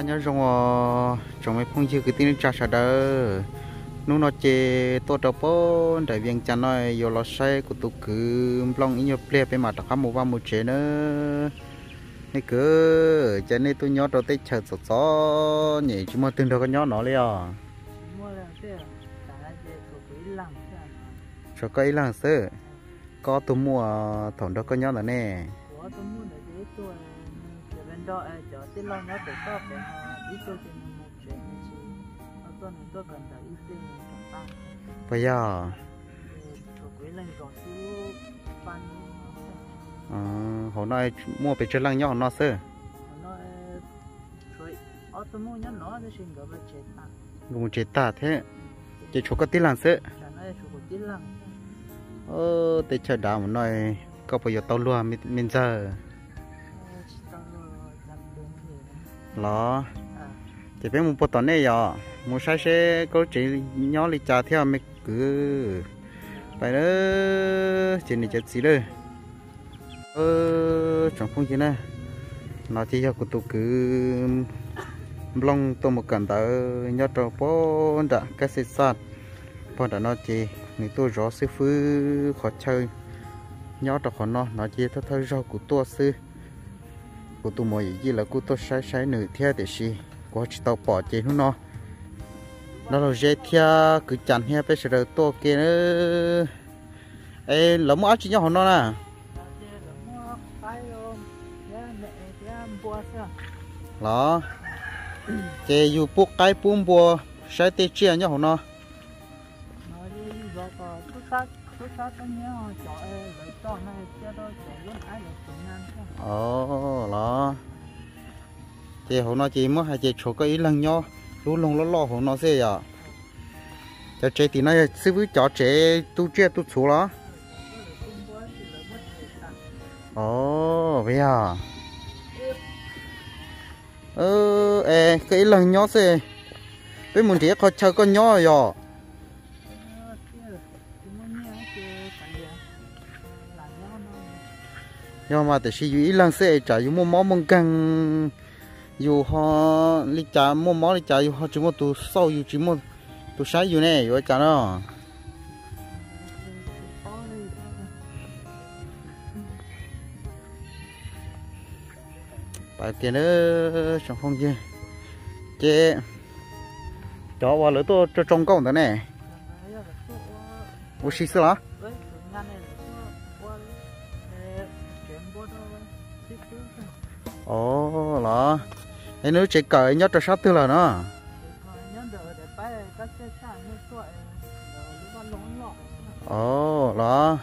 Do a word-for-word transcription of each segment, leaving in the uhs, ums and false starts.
anh nhớ trong trong mấy phong chiêu cái tin trả trả đỡ nó nó chê tôi đâu bố đại viên cha nói vô lo say của tôi cứ long ý nhập lệ bên mặt đặc một ba một chế nữa này cứ cho nên tôi nhớ đầu tết chờ gió gió nhỉ chứ mà từng đâu có nhớ nó liền cho cây lăng sơ có tôi mua thằng đó có nhớ là nè đó cho tên lo nó để có để ít tôi thì một chuyện gì nó tôi này tôi cần phải ít tiền trong ta bây giờ rồi cuối lần còn chú pan ờ họ nói mua về chơi lăng nhau nó sơ nó rồi ở tôi mua nhá nó thì xin gọi là chết ta cũng chết ta thế chỉ chỗ có tí lăng sơ nó chỗ có tí lăng ờ để chờ đào một nói có bây giờ tàu lúa mình mình giờ lo chỉ biết một bộ tỏi này giờ một sai sẽ có chỉ nhỏ đi trả theo mấy cứ phải đó chỉ này chết gì đó ờ trong phong gì nè nó chỉ cho của tôi cứ long tôi một cần tới nhớ cho bố đã cái sự sát bố đã nó chỉ người tôi rõ sư phụ khó chơi nhớ cho họ nó nó chỉ thôi thôi rau của tôi sư của tôi mọi gì là của tôi sai sai nửa theo để gì có chỉ tao bỏ chế nó nó là dễ theo cứ chặn he bây giờ tôi kia nữa ê lỡ mua chỉ nhau họ nó nè đó chế dù buộc cái bún bùa sai tê chia nhau họ nó ồ đó chị họ nói chị mới hay chị chỗ cái ý lần nhau lúc lông lo lo họ nói gì à cho chị thì nói sư phụ cho chị tu chưa tu số đó ồ vậy à ơ ê cái ý lần nhau gì với mình thì có chơi con nhau rồi nhưng mà để sử dụng ý lần sẽ trả dùng một món món căng dù họ đi trả một món đi trả dù họ chỉ một tụ sau dù chỉ một tụ sáng dù này rồi trả nó bài kia nữa trong phong gì chế cho vào lửa tôi cho trong công thế này ô xí xí lá ồ là em nói chỉ cởi nhớ cho sát tư là nó ồ là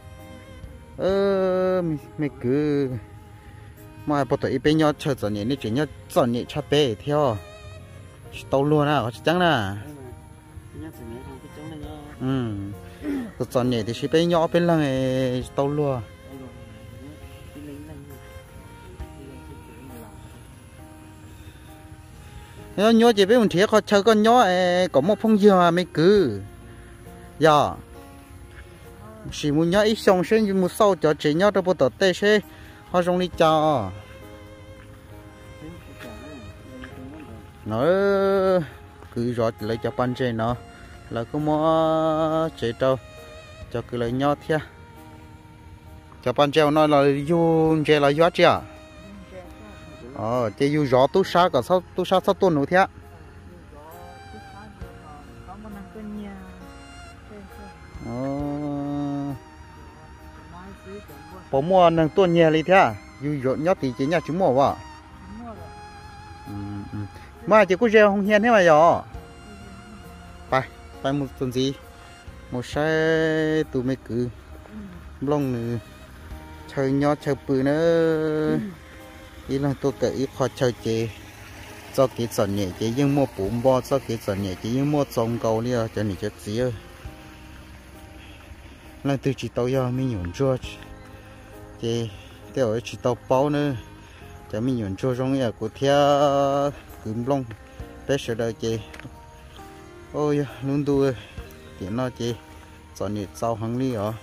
ơ mày cứ mà bắt đầu bên nhau chơi chọn nhẹ này chỉ nhớ chọn nhẹ chắp bể theo tàu luôn à có chẳng nè ừ chọn nhẹ thì chỉ bên nhau bên lăng này tàu luôn nhớ nhớ chỉ biết một thiệt họ chơi con nhớ có một phong dừa mới cứ giờ chỉ muốn nhớ ít xong sẽ như một sau cho chỉ nhớ đâu bao giờ tê sẽ họ trong đi cho nó cứ rõ lấy cho ban trên nó là có mua chế đâu cho cứ lấy nhớ theo cho ban treo nó là dùng chế là gió chưa ờ chế dùng gió tu sa cả sao tu sa sao tuần nữa thế ờ bỏ mua nâng tuần nhà đi thế dùng gió nhót thì chế nhà chúng mua vào mà chỉ có gieo không hiền thế mà giờ phải phải một tuần gì một xe tụi mấy cứ lông nữa chơi nhót chơi bự nữa ý là tôi kể ít khó chơi chế cho cái sản nhẹ chế nhưng mua bún bò cho cái sản nhẹ chế nhưng mua trồng cầu đi à cho nên chết gì ơi là từ chỉ tao giờ mình nhổn chua chế theo chỉ tao bao nữa cho mình nhổn chua trong nhà của theo cứng lông bé sợ đời chế ôi luôn tôi tiền nó chế sản nhẹ sau hàng đi à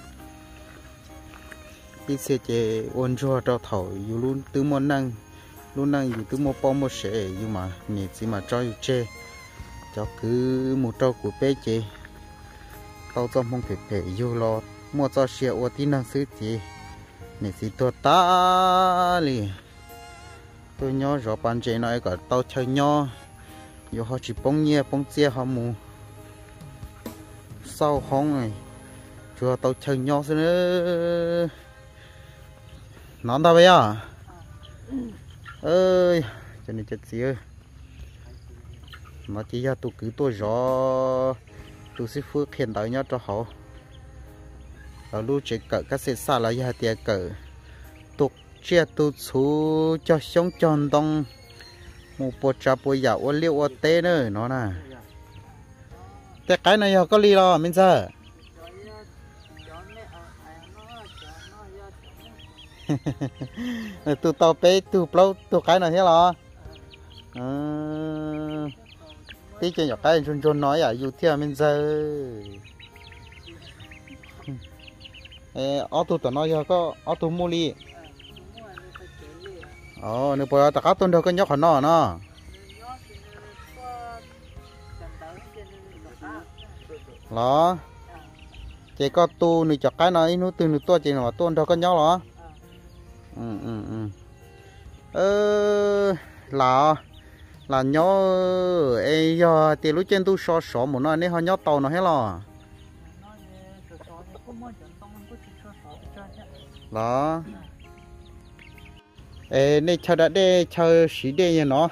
ít xe chế ôn cho trao thầu dù luôn từ món năng lúc này dù từ một bao một sẻ nhưng mà nhị chỉ mà cho chê cho cứ một trâu của bé chê tao cho mong phải phải vô lo mua cho xe ô tí năng xứ chê nhị chỉ tôi ta li tôi nhớ rõ bạn chê nói cả tao chơi nhớ dù họ chỉ bông nhẹ bông chia họ mù sau không này chưa tao chơi nhớ xí nữa nó tao bây giờ ơi cho nên chết gì ơi mà chỉ ra tôi cứ tôi rõ tôi sẽ phước hiện tại nhớ cho họ ở lúc chỉ cỡ các xe xa là gia tiền cỡ tục chia tôi chú cho sống tròn đông một bộ trà bộ giả ô liu ô tê nữa nó nè cái cái này họ có ly lo mình sao tụi tao bé tụi lâu tụi cái này thế lo tí chuyện nhỏ cái chôn chôn nói à dù theo mình giờ ở tụi tao nói có ở tụi mua ly ờ nếu bây giờ tất tuần đâu có nhóc hả nó nó đó chỉ có tu nửa chọc cái này nó từ nửa tua chỉ là tuần đâu có nhóc đó ừ ừ ừ ơ là là nhóc ấy giờ thì lúc trên tu so so một nó nên họ nhóc tàu nó hết lo đó ê nên chờ đã để chờ xí để như nó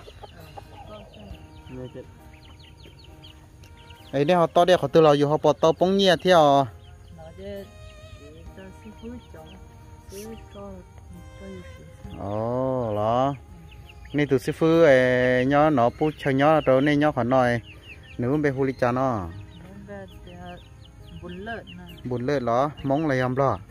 ấy nên họ to để họ từ lâu dù họ bỏ tàu bông nhẹ theo ồ đó nên tụi sư phụ ấy nhớ nó bút chờ nhớ rồi nên nhớ phải nói nếu bé huli cha nó bún lợn đó móng là yam lo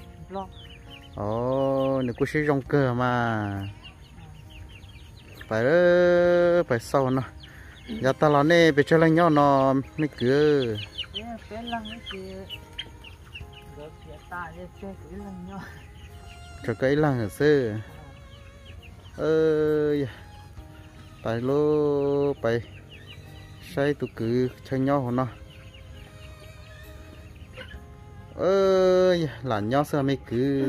ồ nếu cô sẽ rong cờ mà phải phải sâu nó giờ ta là nè bị chơi lăng nhau nó mới cứ cho cái lăng ở xưa ơi tại lô phải say tụ cứ chơi nhau nó ơi là nhau sao mới cứ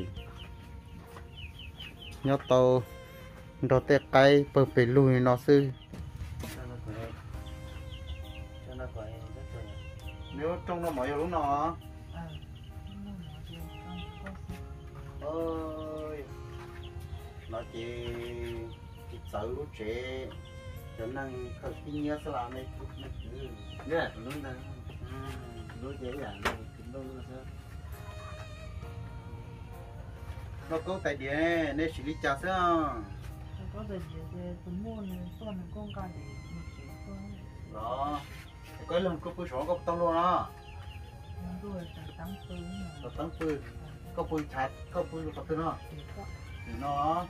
nhau tàu đó tê cây bờ bể lùi nó sư nếu trong nó mọi lúc nó ơi nó chỉ chỉ sợ lúc trẻ cho nên không kinh nhớ sẽ làm này nè lúc này lúc dễ dàng nó có tại địa nên xử lý chả sao có thể để tụi mua này tuần con cá để đó cái lồng có bự số có tông luôn đó rồi tăng phơi có tăng phơi có bự chặt có bự có thứ nó thì nó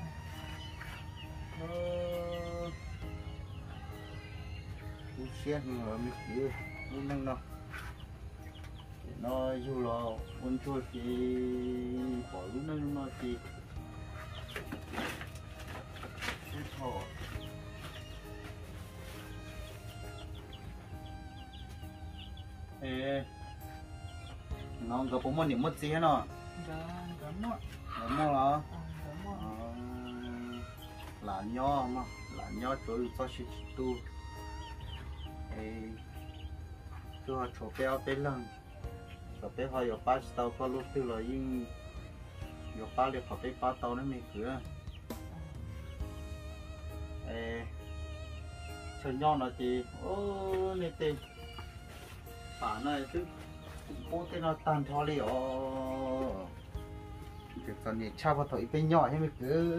nó xe ngựa mới kia nó nâng nó nó dù là con chua thì bỏ lúc nâng nó thì ê nó gặp bố môn điểm mất gì hết nó gấm nó gấm nó là là nho mà là nho trôi cho chị tu ê cho chỗ béo bé lần chỗ bé họ có ba tàu có lúc từ là nhưng có ba liệt họ bé ba tàu nó mới cửa ê chơi nho nó thì ô nè tên bà này chứ bố tên nó tan cho li ô cái con này cha vào thổi bên nhỏ hay mới cứ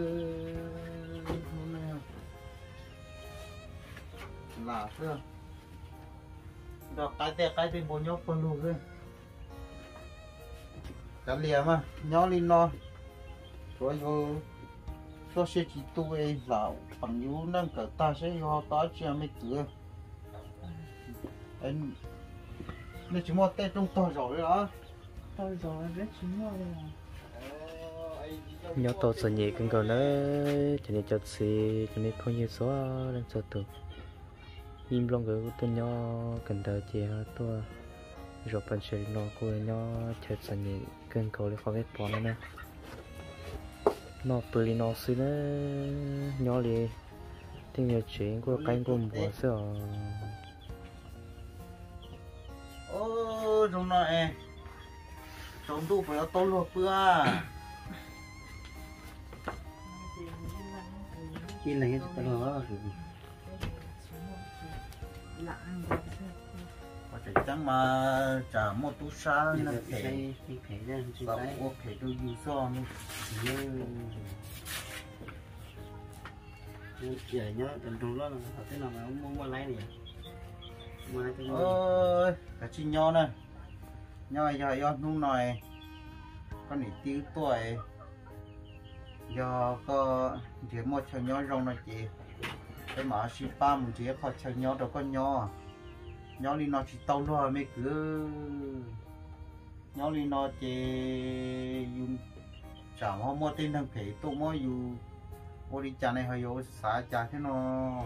là chưa đó cái tên cái tên bố nhóc con luôn rồi cái liền mà nhóc lên nó rồi vô cho xe chỉ tu ấy là bằng yếu năng cả ta sẽ ho ta chưa mới cửa anh nên chúng ta trong to rồi đó to rồi rất chính rồi ờ ai đi cho nhớ tôi sợ nhẹ cần cầu nữa cho nên cho xì cho nên không như số đang sợ tụ im lòng cái tôi nhỏ cần đợi chị ha tôi rồi bạn sẽ nó cô nhỏ chờ sợ nhẹ cần cầu để khó biết bỏ nữa nè nó bự nó xí nữa nhỏ li tiếng nhiều chuyện của cánh của bùa sợ ô trong này trong tu phải to luộc bữa chỉ là cái cái đó có thể chẳng mà trả một tu sa nó thể thể ra sao có thể tôi dù so như giờ nhớ tình trong đó là thế nào mà ông muốn qua lấy này mà cái ơi cái chi nho này nho giờ do nung này con này tiêu tuổi do có chỉ một chậu nho rong này chị cái mà si ba mình chỉ có chậu nho đâu có nho nho đi nó chỉ tàu rồi mấy cứ nho đi nó chỉ dùng chả hoa mua tên thằng phế tụ mua dù ô đi chả này hơi vô xả chả thế nó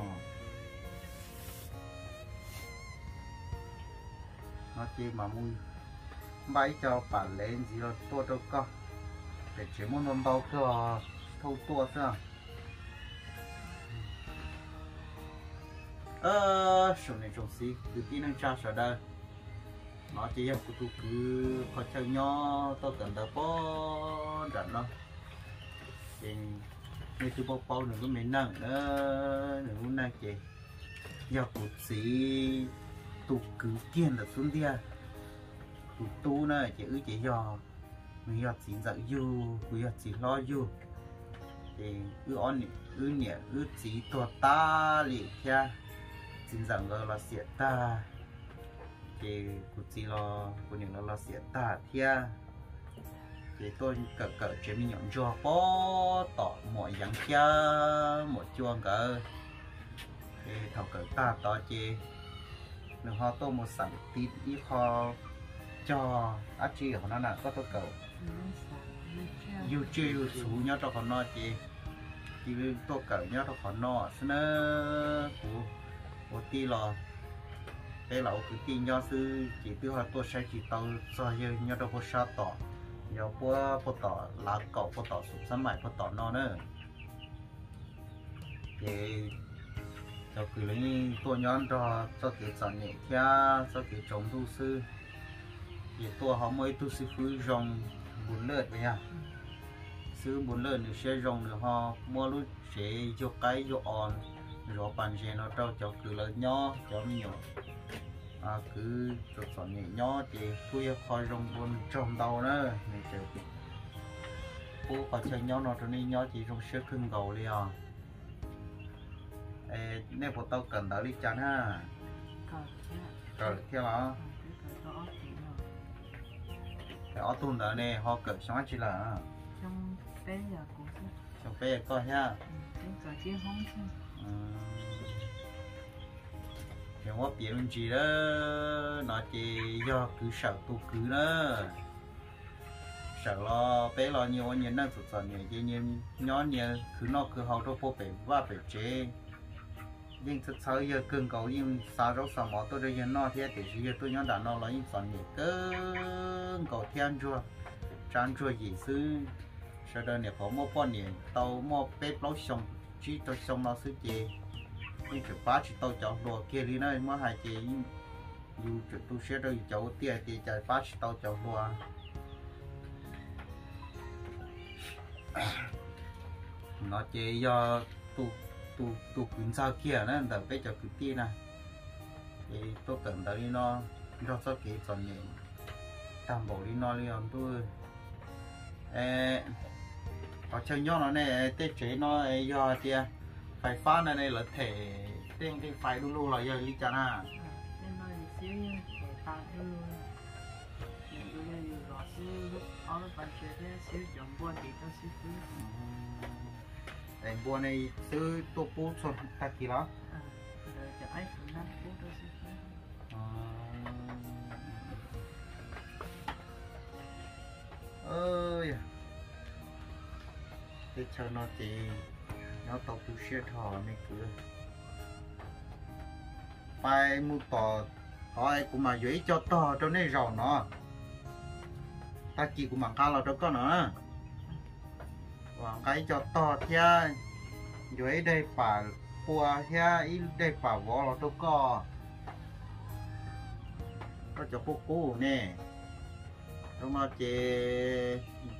nó chỉ mà mui bay cho bạn lên gì rồi tua đâu có để chỉ muốn nôn bao cơ thâu tua sao ơ số này trồng xí cứ tí năng cha sợ đây nó chỉ là cứ cứ khó chơi nhỏ tôi cần đỡ bó rảnh đâu thì như tôi bao bao nữa có mấy nặng nữa nữa muốn năng chị giờ cụ xí tụ cứ tiền là xuống đi tụ tu này chỉ ư chỉ giờ mình giờ chỉ dạy du mình giờ chỉ lo du thì ư on ư nhẹ ư chỉ tuột ta lì kia chỉ rằng là xịt ta thì cụ chỉ lo cụ những là xịt ta kia thì tôi cỡ cỡ chỉ mình nhận cho bó tỏ mọi dạng kia một chuông cỡ thì thầu cỡ ta to chi đừng họ tô một sản tít ít họ cho ác chi của nó là có tôi cầu yêu chơi yêu số nhớ cho con nó chị thì tôi cầu nhớ cho con nó xin nó của của ti lò cái lão cứ ti nhớ sư chỉ tiêu họ tôi sẽ chỉ tao cho nhớ cho con sao tỏ nhớ qua qua tỏ lá cậu qua tỏ sụp sắm mày qua tỏ nó nữa thì cho cứ lấy tôi nhón cho cho cái sản nhẹ kia cho cái trồng tu sư thì tôi họ mới tu sư phứ rong bốn lợt vậy à sư bốn lợt nữa sẽ rong nữa họ mua lúc sẽ vô cái vô on rồi bàn sẽ nó trâu cho cứ lớn nhỏ cho nhiều à cứ cho sản nhẹ nhỏ thì tôi khỏi rong bốn trồng đầu nữa này chờ cô phải chơi nhỏ nó cho nên nhỏ chỉ rong sơ cưng gầu đi à nếu bộ tao cần đỡ đi chắn ha rồi theo đó cái ô tô đó này họ cởi sáng chỉ là trong bé giờ cũng trong bé coi ha trong cả chiếc hông chứ thì họ biển gì đó nó chỉ do cứ sợ tu cứ đó sợ lo bé lo nhiều anh nhìn năng sụt sọt nhiều chứ nhìn nhỏ nhiều cứ nó cứ hậu đâu phố bể và bể chế nhưng thực sự giờ cường cầu nhưng sao đâu sao mà tôi đây giờ nó thế thì giờ tôi nhớ đã nó là những sản nghiệp cường cầu thiên chua trang chua gì xứ sau đó này có một bao nhiêu tàu một bếp nấu xong chỉ cho xong nó xứ gì nhưng chụp ba chỉ tàu chọn đồ kia đi nơi mà hai chị dù chụp tôi sẽ đâu chọn tiền thì chạy ba chỉ tàu chọn đồ nó chỉ do tôi tu tu quyến sao kia nữa là bây giờ cứ tin này thì tôi cần tới nó cho sao cái chọn nhẹ tam bộ đi nó đi ông tôi ê có chơi nhau nó này tết chế nó do tia phải phát này này là thể tên cái phải luôn luôn là giờ đi chả à tên nó thì xíu như để ta thư thì tôi đây rõ xíu lúc ở bàn chơi thế xíu chọn buôn thì cho xíu phứ em buôn nàyซื้อตัวปูสดตะกี้แล้ว rồi cho ấy cũng năm phút thôi xíu phứ ơi cái cho nó thì nó tàu cú xe thò mấy cứ phải mua tò hỏi cũng mà dưới cho to cho nên giàu nó ta chỉ cũng bằng cao là đâu có nữa và cái cho to theo dưới đây phải qua theo ít đây phải vỏ là đâu có có cho cô cô nè trong nó chê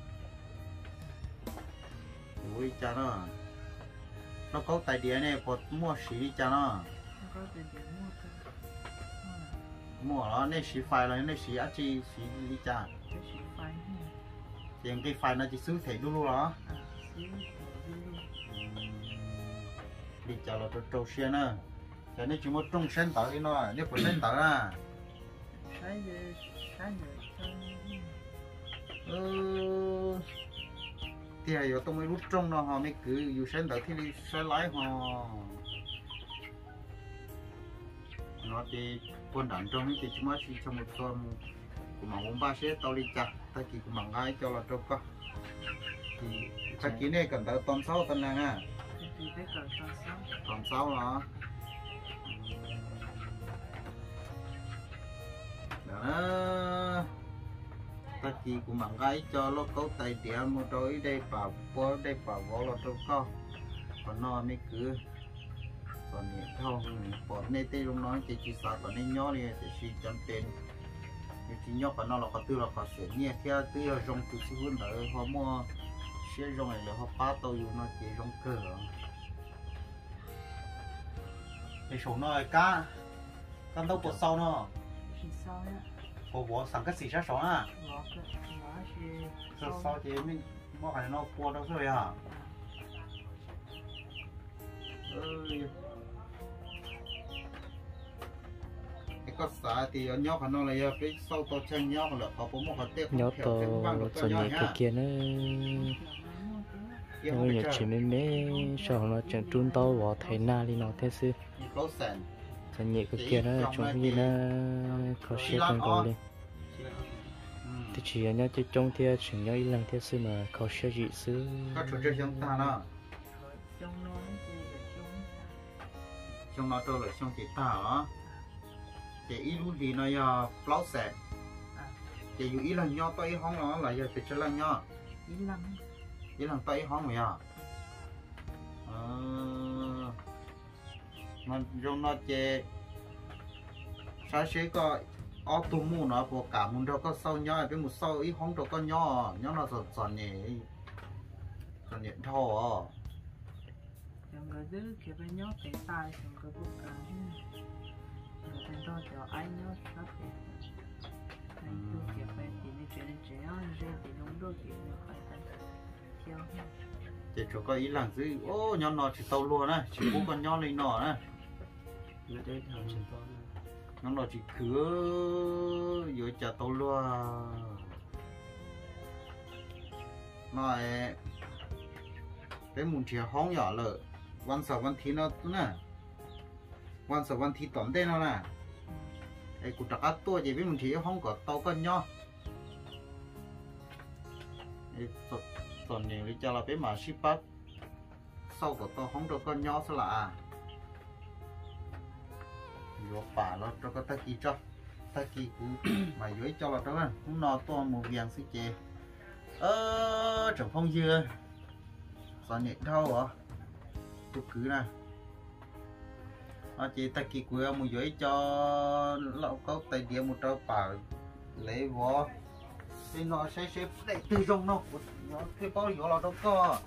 ui cha nó nó có tài địa này có mua xí đi cha nó có tiền để mua thôi mua nó nên xí phai là nên xí á chi xí đi cha cái xí phai tiền cái phai nó chỉ xứ thể đu luôn đó à xí đu đi cha là trâu trâu xe nữa cho nên chỉ một trong sen tờ đi nó nếu phải sen tờ ra cái gì cái gì ừ thì giờ tôi mới rút trong nó họ mới cứ dù sen tờ thì đi xe lái họ nó thì quân đảng trong thì chúng ta chỉ trong một con của mà bốn ba xe tàu đi chặt ta chỉ của bằng ngay cho là trâu có thì ta chỉ này cần tới tôm sáu tấn này nha thì biết cần tôm sáu tôm sáu nó đó ta chỉ của bằng ngay cho nó có tay điểm một đôi đây bảo bó đây bảo võ là trâu có còn nó mới cứ còn nhẹ không còn nên tê luôn nói chỉ chỉ sợ còn nên nhỏ đi thì chỉ chấm tên nhưng chỉ nhỏ còn nó là có tư là có sửa nhẹ theo tư là rong từ xưa hơn đỡ họ mua xe rong này là họ phá tàu dù nó chỉ rong cờ cái số nó cá con đâu có sau nó thì sau á có bỏ sẵn cái xì sát số à ngó cái ngó thì sau sau thì mình mua cái nó qua đâu rồi à ơi có xã thì nhóc nó là cái sau to chân nhóc là có bốn một cái tép nhóc to rồi nhẹ cái kia nó nó nhẹ chỉ mấy mấy sau nó chẳng trốn tao vào thấy na đi nó thế sư rồi nhẹ cái kia nó trông như nó có xe con cầu lên thì chỉ nhớ chỉ trông theo chỉ nhớ lần thế sư mà có xe gì sư có chỗ chơi chúng ta nó trong nó thì trong trong nó tôi là trong chị ta đó chỉ ít lúc gì nó giờ plau sẹt chỉ dù ít lần nhau tay hóng nó là giờ chỉ cho lần nhau ít lần ít lần tay hóng rồi à mà trong nó chỉ sáng sẽ có ô tô mua nó bộ cả muốn đâu có sau nhau bên một sau ít hóng đâu có nhau nhau nó giật giật nhẹ giật nhẹ thô trong cái thứ kia bên nhóc cái tai trong cái bút cá rồi bên đó cho ai nhóc sắp thì anh tu kia bên thì nó chuyện chuyện nó rồi thì nó đôi thì nó phải thành theo chỉ chỗ có ý làng dưới ô nhau nó chỉ tàu luôn á chỉ bố con nhau lên nọ á nó đấy thằng chỉ to nó nó chỉ cứ dưới chả tàu luôn nói cái muốn chỉ hóng nhỏ lợวันเสาร์วันที่nóน่ะวันเสาร์วันที่ตอนเต้นน่ะไอ้กูตักตัวจะเป็นมันที่ห้องก็เตาก็ย่อไอ้ตอนนี้จะเราไปมาชิปักเศร้าก็เตาห้องเราก็ย่อสละอยู่ป่าเราเราก็ตะกี้จ้ะตะกี้กูมาอยู่choเราđó nó to một vàng xí chè ơ chẳng phong dưa sao nhẹ thâu hả tôi cứ nè nó chỉ ta kỳ cuối một dưới cho lão có tay điện một trâu bảo lấy vó thì nó sẽ xếp để từ trong nó nó cái bao nhiêu là đâu có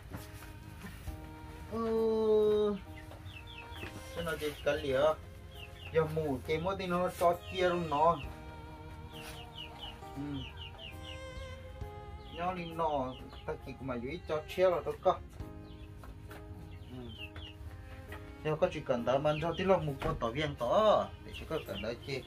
ừ cái nó chỉ cái lìa giờ mù cái mỗi tí nó cho chia luôn nó ừ nó lên nó ta kỳ của mà dưới cho chia là đâu có nếu có chỉ cần đợi mình cho tí lo một con tỏi viên tỏi để chỉ có cần đợi chi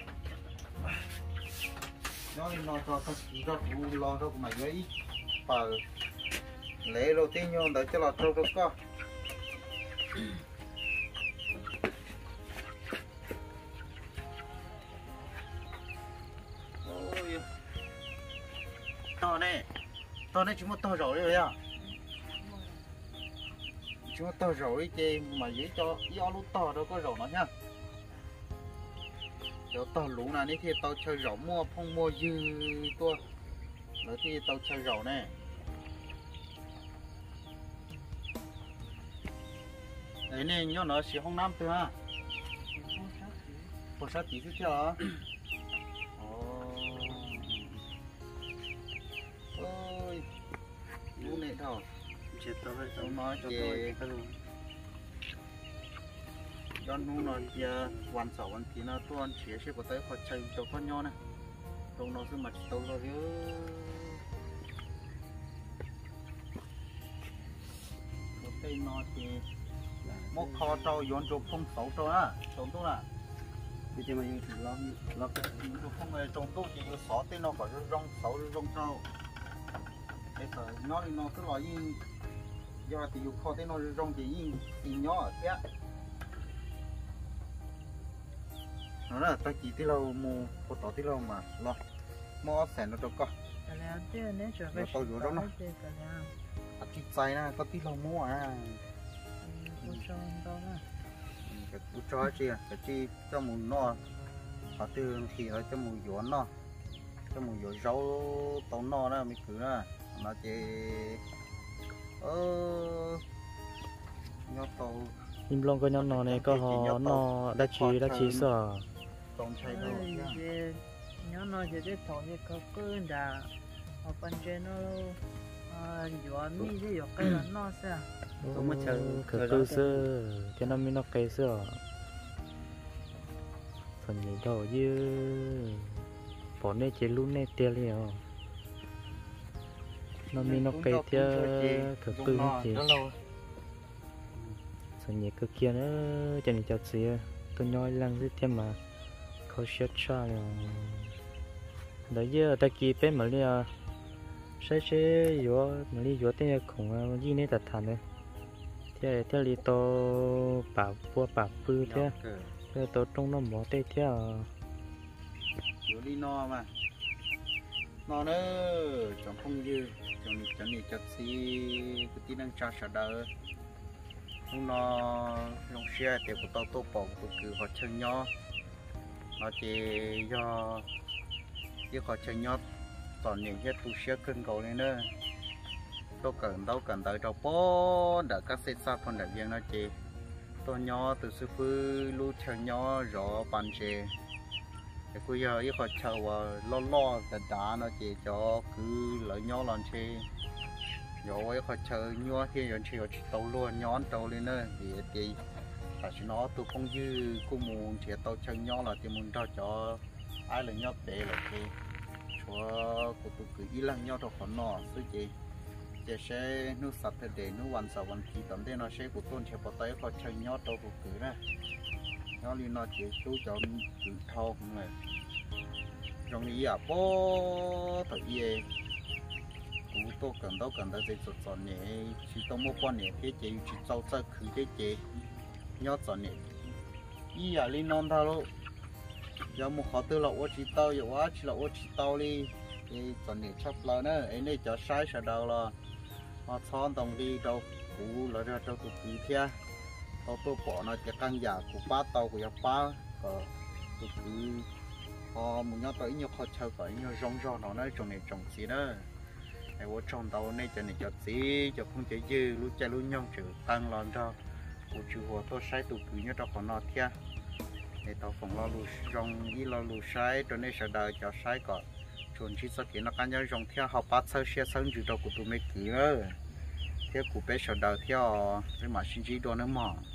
nó nó cho các chị cho phụ lo cho mà giấy và lấy đầu tiên nhau đợi cho là trâu đâu có ôi to này to này chúng một to rồi đấy à chúng tao rồi chứ mà dưới cho do lúc to đâu có rồi nó nhá cho tao lũ nào đi thì tao chơi rổ mua phong mua dư tua nữa thì tao chơi rổ nè đấy nè nhớ nó xí không năm thôi ha một sát tí chút chưa ôi lũ này thôi chết tao hết tao nói cho chị tôi luôn cho nó nó giờวันเสาร์วันที่น่ะตัวเฉียเชี่ยก็ได้ขอใช้ตัวก้อนย้อนนะตรงนั้นคือมาตัวเราเยอะก็ได้นอนที่มกคอเจ้าย้อนจบพงเสาตัวนะตรงตัวน่ะ bây giờ mà yêu thì lo lo cái จบพงเลยตรงตู้ที่สอที่นอนก็ร้องเสาร้องเจ้าไอ้เถอะย้อนนี่นอนก็รอยิ่งยอดที่อยู่คอที่นอนร้องที่ยิ่งตีย้อนเนี้ยnó là ta chỉ tí lâu mua một tỏ tí lâu mà lo mua sẻ nó đâu có cái này tiêu nếu chuẩn bị tao rửa đó nó cái này à tí say na có tí lâu mua à tôi cho đâu nè cái tôi cho chi à cái chi cho mù no họ từ thì họ cho mù gió no cho mù gió rau tàu no đó mình cứ na nó chỉ ơ nhóc tàu im long có nhau nọ này có họ nọ đã chi đã chi sợ tông chay đâu nhớ nói về cái thằng này có cứ đã ở bên trên nó à gió mi cái gió cây là nó sao không có chờ cứ cứ sơ cho nó mới nó cây sơ phần nhảy đầu dư bỏ này chỉ luôn này tiêu liền nó mới nó cây theo cứ cứ chỉ phần nhảy cứ kia nữa cho nên cho chị tôi nói lăng rất thêm mà khó xét cha rồi đấy giờ ta kia bé mà liền sẽ sẽ vô mà đi vô tên khủng gì này thật thành đấy thế thế li to bảo bùa bảo bự thế thế to trong nó mỏ tê thế vô đi no mà no nữa chẳng không dư chẳng chẳng này chắc xí cái tí năng cha sợ đỡ không nó lòng xe thì của tao tô bỏ của cứ họ chơi nhau nó chỉ do chỉ họ chơi nhau toàn những cái tu xe cân cầu này nữa tôi cần đâu cần tới đâu bó đã các xe xa phần đại viên nó chỉ tôi nhau từ sư phụ lưu chơi nhau rõ bàn chè thì bây giờ ít họ chơi và lo lo đã đã nó chỉ cho cứ lợi nhau làm chè rồi họ chơi nhau thì rồi chỉ chỉ tàu luôn nhón tàu lên nữa thì thì tại vì nó tôi không dư cô muốn chỉ tàu chơi nhau là thì muốn cho cho ai là nhau để là thì cho của tôi cứ ý lăng nhau cho họ nọ chứ chị chỉ sẽ nước sạch thì để nước hoàn sạch hoàn thì tầm đây nó sẽ của tôi chỉ bảo tới họ chơi nhau tàu của cứ ra nó liên nó chỉ chú cho cứ thâu này trong ý à bố thật gì cú tôi cần đâu cần đâu gì chọn chọn này chỉ tôi mua quan này cái gì chỉ trâu trâu khử cái gì nhớ chọn này ý à liên non thao luôn giờ một họ tư là ô chỉ tao giờ quá chỉ là ô chỉ tao đi thì chọn này chấp lại nữa ấy này cho sai sợ đầu là họ chọn đồng đi đâu cú là ra đâu cú cứ theo tao tôi bỏ nó chỉ căn nhà của ba tao của ba còn cú cứ họ muốn nhớ tới nhiều họ chơi phải nhiều rong rong nó nói trong này trồng gì đó ai vô trong tàu này cho này cho gì cho không chỉ dư lúc chơi lúc nhông chữ tăng lên cho của chú hồ tôi sai tụ cứ nhớ cho con nó kia để tàu phòng lo lù rong đi lo lù sai cho nên sợ đời cho sai còn chuẩn chỉ sau khi nó cá nhân rong theo học bắt sơ xe sân chữ đâu của tụi mấy cứ nữa theo của bé sợ đời theo cái mà sinh trí đó nữa mà